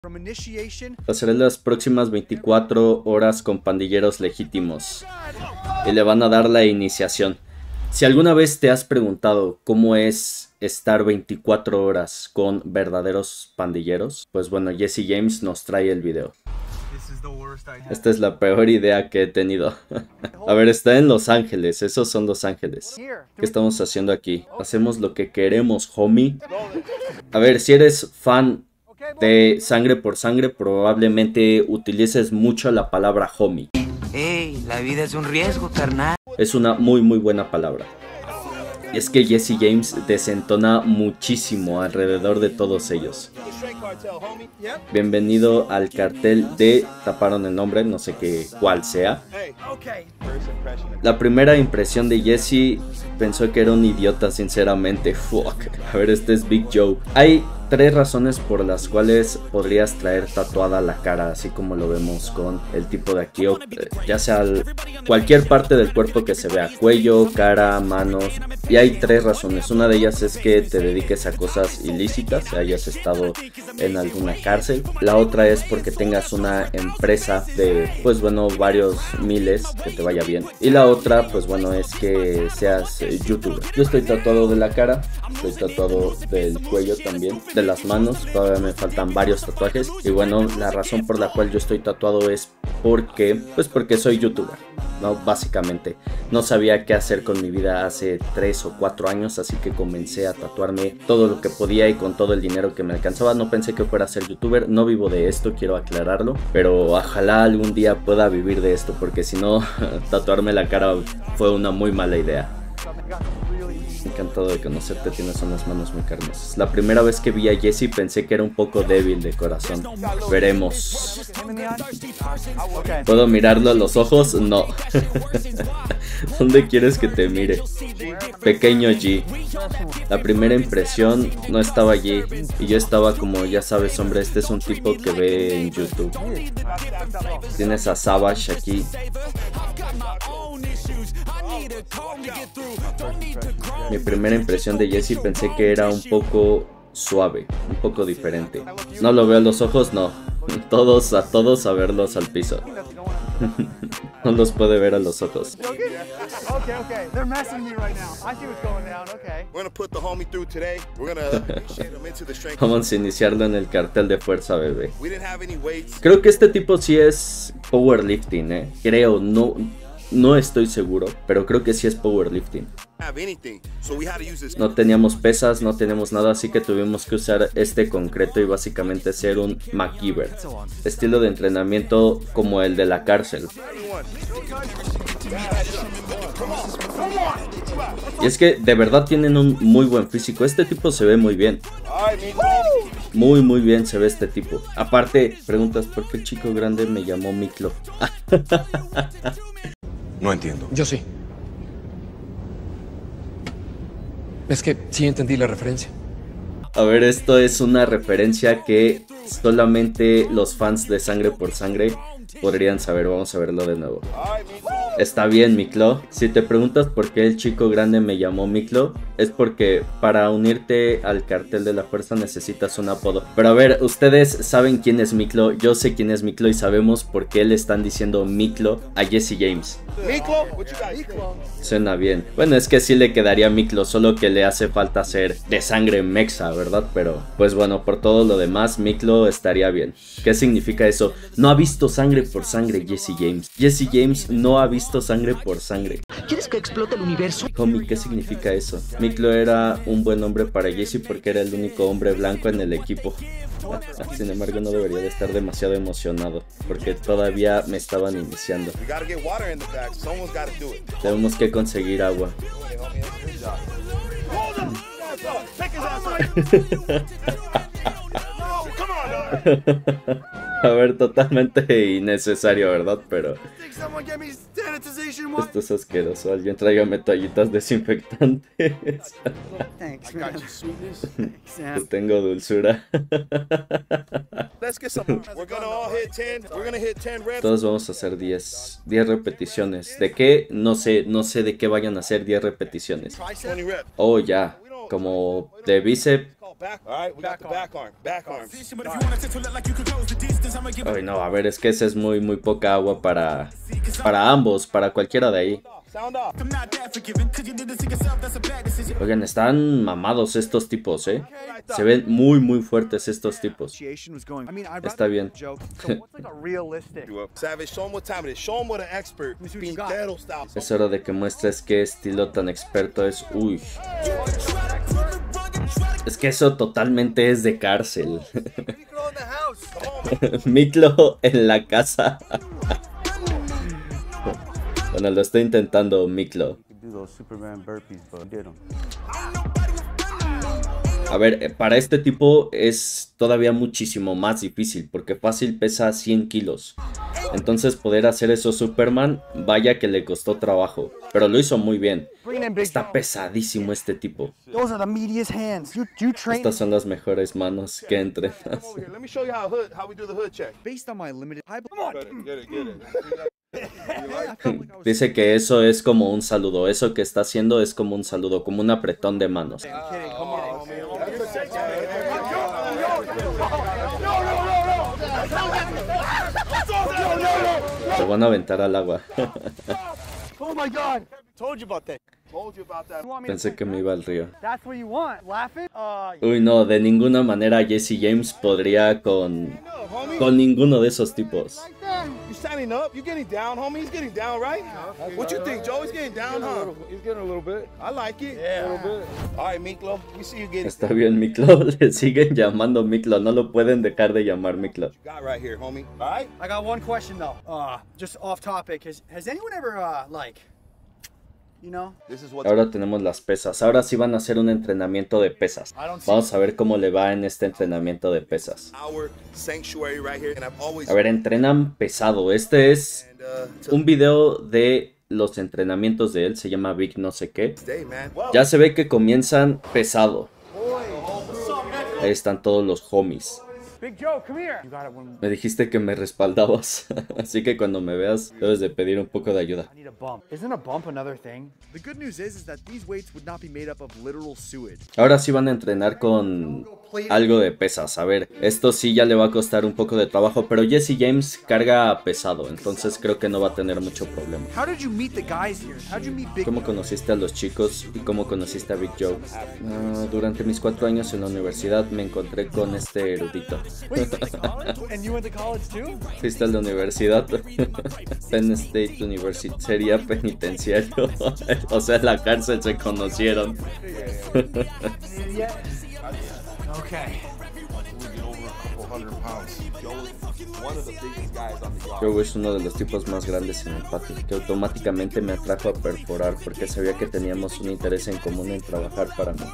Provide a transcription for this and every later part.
Pasaré las próximas 24 horas con pandilleros legítimos y le van a dar la iniciación. Si alguna vez te has preguntado cómo es estar 24 horas con verdaderos pandilleros, pues bueno, Jesse James nos trae el video. Esta es la peor idea que he tenido. A ver, está en Los Ángeles, esos son Los Ángeles. ¿Qué estamos haciendo aquí? Hacemos lo que queremos, homie. A ver, si eres fan de Sangre por Sangre, probablemente utilices mucho la palabra homie. Ey, la vida es un riesgo, carnal. Es una muy buena palabra. Y es que Jesse James desentona muchísimo alrededor de todos ellos. Bienvenido al cartel de... Taparon el nombre, no sé cuál sea. La primera impresión de Jesse, pensó que era un idiota, sinceramente. Fuck. A ver, este es Big Joe. Hay 3 razones por las cuales podrías traer tatuada la cara, así como lo vemos con el tipo de aquí, o ya sea cualquier parte del cuerpo que se vea, cuello, cara, manos. Y hay 3 razones. Una de ellas es que te dediques a cosas ilícitas, hayas estado en alguna cárcel. La otra es porque tengas una empresa de, pues bueno, varios miles, que te vaya bien. Y la otra, pues bueno, es que seas youtuber. Yo estoy tatuado de la cara, estoy tatuado del cuello también, de las manos, todavía me faltan varios tatuajes. Y bueno, la razón por la cual yo estoy tatuado es porque soy youtuber, ¿no? Básicamente no sabía qué hacer con mi vida hace 3 o 4 años, así que comencé a tatuarme todo lo que podía y con todo el dinero que me alcanzaba. No pensé que fuera a ser youtuber, no vivo de esto, quiero aclararlo, pero ojalá algún día pueda vivir de esto, porque si no, tatuarme la cara fue una muy mala idea. Encantado de conocerte, tienes unas manos muy carnosas. La primera vez que vi a Jesse pensé que era un poco débil de corazón. Veremos. ¿Puedo mirarlo a los ojos? No. ¿Dónde quieres que te mire? Pequeño G. La primera impresión no estaba allí y yo estaba como, ya sabes, hombre, este es un tipo que ve en YouTube. Tienes a Savage aquí. Mi primera impresión de Jesse, pensé que era un poco suave, un poco diferente. No lo veo a los ojos, no. A todos a verlos al piso. No los puede ver a los ojos. Vamos a iniciarlo en el cartel de fuerza, bebé. Creo que este tipo sí es powerlifting, creo, no estoy seguro, pero creo que sí es powerlifting. No teníamos pesas, no teníamos nada, así que tuvimos que usar este concreto y básicamente ser un MacGyver. Estilo de entrenamiento como el de la cárcel. Y es que de verdad tienen un muy buen físico. Este tipo se ve muy bien. Muy bien se ve este tipo. Aparte, preguntas, ¿por qué el chico grande me llamó Miklo? No entiendo. Yo sí. Es que sí entendí la referencia. A ver, esto es una referencia que solamente los fans de Sangre por Sangre podrían saber. Vamos a verlo de nuevo. Está bien, Miklo. Si te preguntas por qué el chico grande me llamó Miklo, es porque para unirte al cartel de la fuerza necesitas un apodo. Pero a ver, ustedes saben quién es Miklo, yo sé quién es Miklo y sabemos por qué le están diciendo Miklo a Jesse James. Suena bien. Bueno, es que sí le quedaría Miklo, solo que le hace falta ser de sangre mexa, ¿verdad? Pero pues bueno, por todo lo demás, Miklo estaría bien. ¿Qué significa eso? No ha visto Sangre por Sangre Jesse James. Jesse James no ha visto Sangre por Sangre. ¿Quieres que explote el universo? Homie, ¿qué significa eso? Miklo era un buen hombre para Jesse porque era el único hombre blanco en el equipo. Sin embargo, no debería de estar demasiado emocionado porque todavía me estaban iniciando. Tenemos que conseguir agua. A ver, totalmente innecesario, ¿verdad? Pero esto es asqueroso. Alguien tráigame toallitas desinfectantes. Yo tengo dulzura. Todos vamos a hacer 10 repeticiones. ¿De qué? No sé de qué vayan a hacer 10 repeticiones. Oh, ya. como de bíceps. Ay, no, a ver, es que ese es muy poca agua para ambos, para cualquiera de ahí. Oigan, están mamados estos tipos, Se ven muy fuertes estos tipos. Está bien. Es hora de que muestres qué estilo tan experto es. Uy. Es que eso totalmente es de cárcel. Miklo en la casa. Bueno, lo estoy intentando, Miklo. A ver, para este tipo es todavía muchísimo más difícil, porque fácil pesa 100 kilos. Entonces poder hacer eso Superman, vaya que le costó trabajo, pero lo hizo muy bien. Está pesadísimo este tipo. Estas son las mejores manos que entrenas. Dice que eso es como un saludo, eso que está haciendo es como un saludo, como un apretón de manos. Se van a aventar al agua. Pensé que me iba al río. Uy, no, de ninguna manera Jesse James podría con ninguno de esos tipos. Está bien, Miklo. Le siguen llamando Miklo. No lo pueden dejar de llamar Miklo. I got one question though. Just off topic. Has anyone ever Ahora tenemos las pesas. Ahora sí van a hacer un entrenamiento de pesas. Vamos a ver cómo le va en este entrenamiento de pesas. A ver, entrenan pesado. Este es un video de los entrenamientos de él. Se llama Big no sé qué. Ya se ve que comienzan pesado. Ahí están todos los homies. Big Joe, come here. Me dijiste que me respaldabas, así que cuando me veas debes de pedir un poco de ayuda. Ahora sí van a entrenar con algo de pesas. A ver, esto sí ya le va a costar un poco de trabajo, pero Jesse James carga pesado, entonces creo que no va a tener mucho problema. ¿Cómo conociste a los chicos y cómo conociste a Big Joe? Durante mis 4 años en la universidad me encontré con este erudito. ¿Fuiste a la universidad? Penn State University. Sería penitenciario. O sea, en la cárcel se conocieron. Joe es uno de los tipos más grandes en el patio, que automáticamente me atrajo a perforar porque sabía que teníamos un interés en común en trabajar para mí.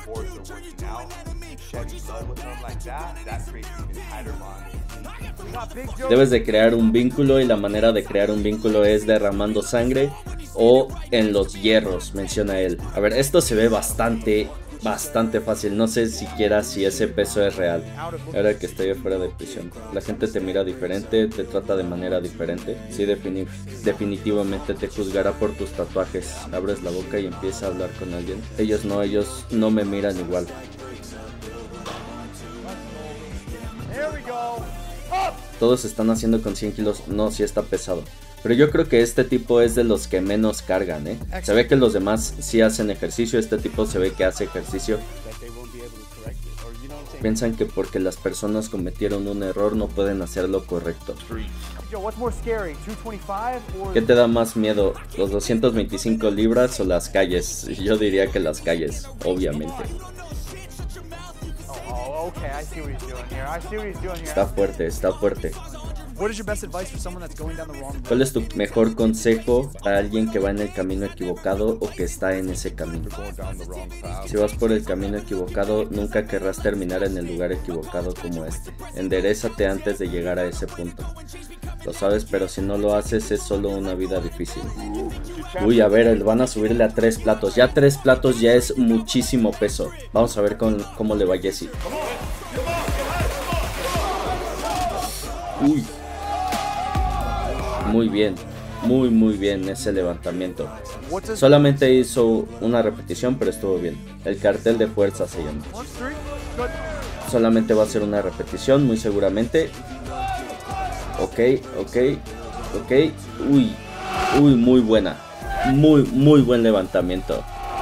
Debes de crear un vínculo y la manera de crear un vínculo es derramando sangre o en los hierros, menciona él. A ver, esto se ve bastante fácil. No sé siquiera si ese peso es real. Ahora que estoy afuera de prisión, la gente te mira diferente, te trata de manera diferente. Sí, definitivamente te juzgará por tus tatuajes. Abres la boca y empiezas a hablar con alguien. Ellos no me miran igual. Todos están haciendo con 100 kilos. No, sí está pesado. Pero yo creo que este tipo es de los que menos cargan, Se ve que los demás sí hacen ejercicio. Este tipo se ve que hace ejercicio. Piensan que porque las personas cometieron un error no pueden hacer lo correcto. ¿Qué te da más miedo? ¿Los 225 libras o las calles? Yo diría que las calles, obviamente. Está fuerte. ¿Cuál es tu mejor consejo para alguien que va en el camino equivocado o que está en ese camino? Si vas por el camino equivocado, nunca querrás terminar en el lugar equivocado como este. Enderézate antes de llegar a ese punto. Lo sabes, pero si no lo haces es solo una vida difícil. Uy, a ver, van a subirle a 3 platos. Ya 3 platos ya es muchísimo peso. Vamos a ver cómo le va a Jesse. Uy. Muy bien, muy bien ese levantamiento. Solamente hizo una repetición, pero estuvo bien. El cartel de fuerza se llama. Solamente va a ser una repetición, muy seguramente. Ok. Uy, muy buena. Muy buen levantamiento.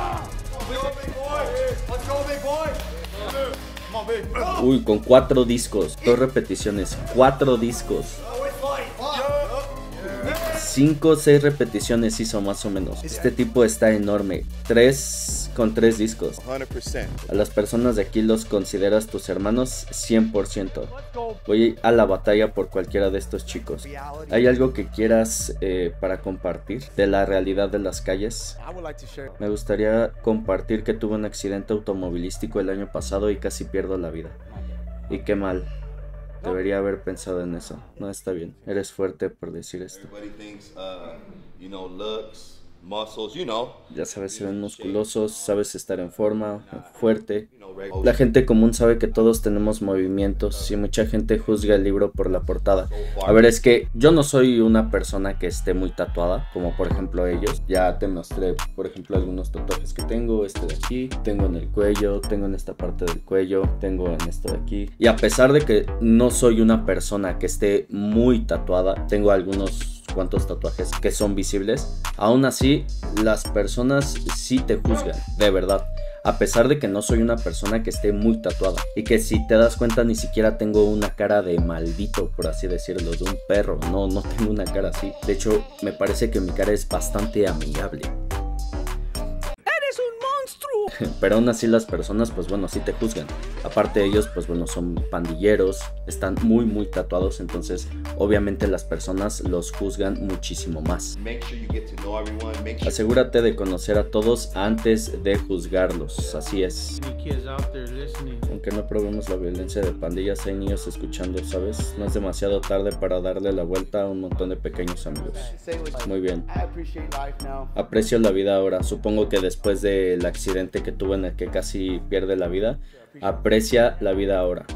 Uy, con 4 discos, 2 repeticiones, 4 discos. 5 o 6 repeticiones hizo más o menos. Este tipo está enorme. 3 con 3 discos. A las personas de aquí los consideras tus hermanos 100%. Voy a la batalla por cualquiera de estos chicos. ¿Hay algo que quieras para compartir de la realidad de las calles? Me gustaría compartir que tuve un accidente automovilístico el año pasado y casi pierdo la vida. Y qué mal. Debería haber pensado en eso. No está bien. Eres fuerte por decir esto. Ya sabes, se ven musculosos, sabes estar en forma, fuerte. La gente común sabe que todos tenemos movimientos y mucha gente juzga el libro por la portada. A ver, es que yo no soy una persona que esté muy tatuada, como por ejemplo ellos. Ya te mostré, por ejemplo, algunos tatuajes que tengo. Este de aquí, tengo en el cuello, tengo en esta parte del cuello, tengo en esto de aquí. Y a pesar de que no soy una persona que esté muy tatuada, tengo algunos cuantos tatuajes que son visibles. Aún así, las personas sí te juzgan, de verdad. A pesar de que no soy una persona que esté muy tatuada. Y que si te das cuenta ni siquiera tengo una cara de maldito, por así decirlo, de un perro. No tengo una cara así. De hecho, me parece que mi cara es bastante amigable. Pero aún así las personas, pues bueno, sí te juzgan. Aparte de ellos, pues bueno, son pandilleros, están muy tatuados. Entonces obviamente las personas los juzgan muchísimo más. Asegúrate de conocer a todos antes de juzgarlos. Así es. Aunque no probemos la violencia de pandillas, hay niños escuchando, ¿sabes? No es demasiado tarde para darle la vuelta a un montón de pequeños amigos. Muy bien. Aprecio la vida ahora. Supongo que después del accidente que tuve en el que casi pierde la vida, aprecia la vida ahora.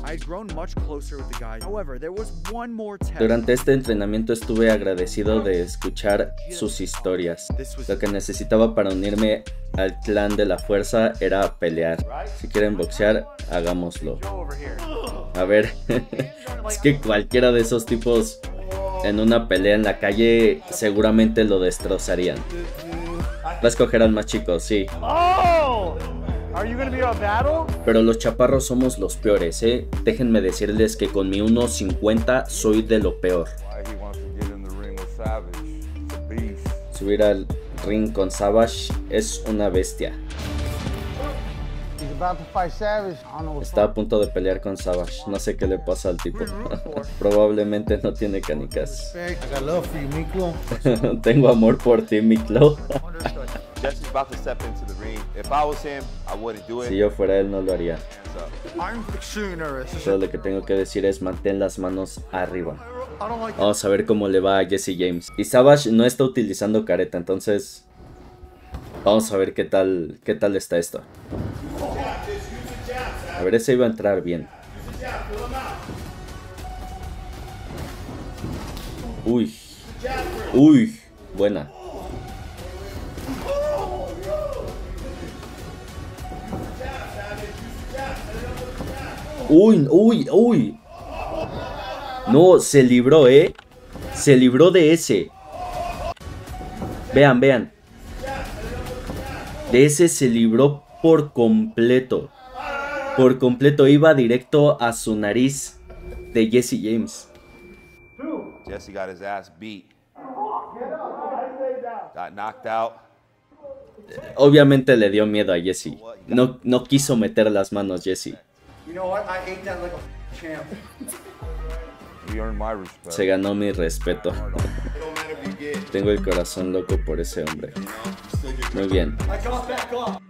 Durante este entrenamiento estuve agradecido de escuchar sus historias. Lo que necesitaba para unirme al clan de la fuerza era pelear. Si quieren boxear, hagámoslo. A ver, es que cualquiera de esos tipos en una pelea en la calle seguramente lo destrozarían. Va a escoger al más chico, sí. Pero los chaparros somos los peores, Déjenme decirles que con mi 1.50 soy de lo peor. Subir al ring con Savage es una bestia. Está a punto de pelear con Savage. No sé qué le pasa al tipo. Probablemente no tiene canicas. Tengo amor por ti, Miklo. Si yo fuera él, no lo haría. Todo lo que tengo que decir es mantén las manos arriba. Vamos a ver cómo le va a Jesse James. Y Savage no está utilizando careta, entonces vamos a ver qué tal está esto. A ver, ese iba a entrar bien. Uy, buena. Uy. No, se libró, Se libró de ese. Vean. De ese se libró por completo. Iba directo a su nariz de Jesse James. Jesse got his ass beat. Got knocked out. Obviamente le dio miedo a Jesse. No quiso meter las manos Jesse. Se ganó mi respeto. Tengo el corazón loco por ese hombre. Muy bien.